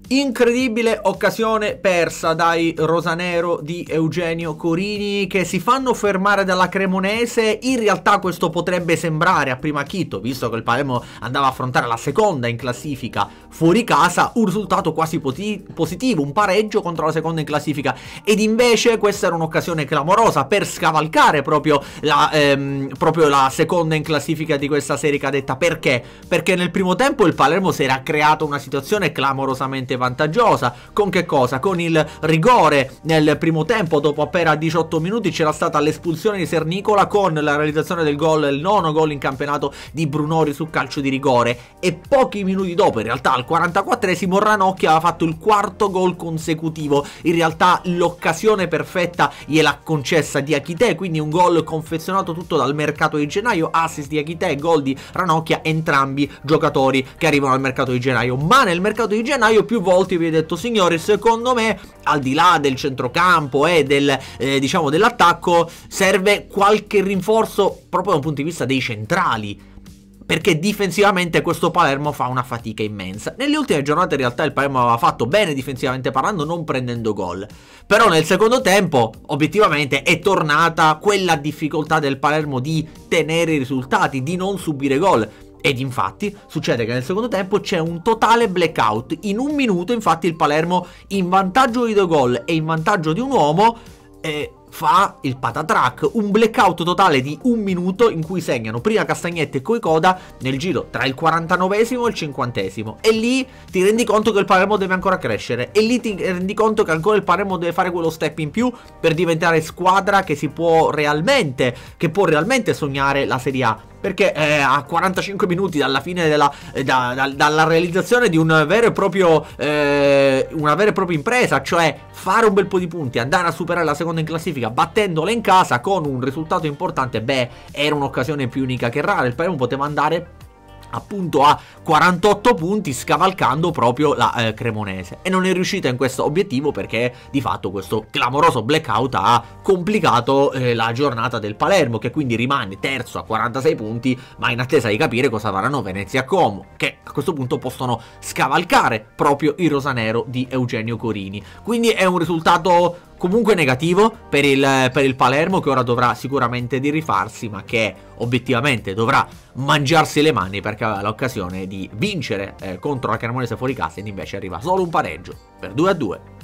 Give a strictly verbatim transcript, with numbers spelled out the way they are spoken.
Incredibile occasione persa dai rosanero di Eugenio Corini, che si fanno fermare dalla Cremonese. In realtà questo potrebbe sembrare a prima acchito, visto che il Palermo andava a affrontare la seconda in classifica fuori casa, un risultato quasi positivo, un pareggio contro la seconda in classifica, ed invece questa era un'occasione clamorosa per scavalcare proprio la, ehm, proprio la seconda in classifica di questa serie cadetta. Perché? Perché nel primo tempo il Palermo si era creato una situazione clamorosamente vantaggiosa. Con che cosa? Con il rigore nel primo tempo. Dopo appena diciotto minuti c'era stata l'espulsione di Sernicola, con la realizzazione del gol, il nono gol in campionato di Brunori su calcio di rigore, e pochi minuti dopo, in realtà al quarantaquattresimo, Ranocchia aveva fatto il quarto gol consecutivo. In realtà l'occasione perfetta gliel'ha concessa Diakité, quindi un gol confezionato tutto dal mercato di gennaio, assist di Diakité, gol di Ranocchia, entrambi giocatori che arrivano al mercato di gennaio. Ma nel mercato di gennaio più volte vi ho detto: signori, secondo me, al di là del centrocampo e del eh, diciamo dell'attacco, serve qualche rinforzo proprio da un punto di vista dei centrali, perché difensivamente questo Palermo fa una fatica immensa. Nelle ultime giornate in realtà il Palermo aveva fatto bene difensivamente parlando, non prendendo gol, però nel secondo tempo obiettivamente è tornata quella difficoltà del Palermo di tenere i risultati, di non subire gol. Ed infatti succede che nel secondo tempo c'è un totale blackout. In un minuto infatti il Palermo, in vantaggio di due gol e in vantaggio di un uomo, eh, fa il patatrack, un blackout totale di un minuto in cui segnano prima Castagnetti e Coicoda nel giro tra il quarantanovesimo e il cinquantesimo, e lì ti rendi conto che il Palermo deve ancora crescere, e lì ti rendi conto che ancora il Palermo deve fare quello step in più per diventare squadra che si può realmente, che può realmente sognare la Serie A. Perché eh, a quarantacinque minuti dalla fine della eh, da, da, dalla realizzazione di un vero e proprio eh, una vera e propria impresa, cioè fare un bel po' di punti, andare a superare la seconda in classifica battendola in casa con un risultato importante, beh, era un'occasione più unica che rara. Il Palermo poteva andare appunto a quarantotto punti, scavalcando proprio la eh, Cremonese, e non è riuscita in questo obiettivo perché di fatto questo clamoroso blackout ha complicato eh, la giornata del Palermo, che quindi rimane terzo a quarantasei punti, ma in attesa di capire cosa faranno Venezia e Como, che a questo punto possono scavalcare proprio il rosanero di Eugenio Corini. Quindi è un risultato comunque negativo per il, per il Palermo, che ora dovrà sicuramente di rifarsi, ma che obiettivamente dovrà mangiarsi le mani, perché aveva l'occasione di vincere eh, contro la Cremonese fuori casa, ed invece arriva solo un pareggio per due a due.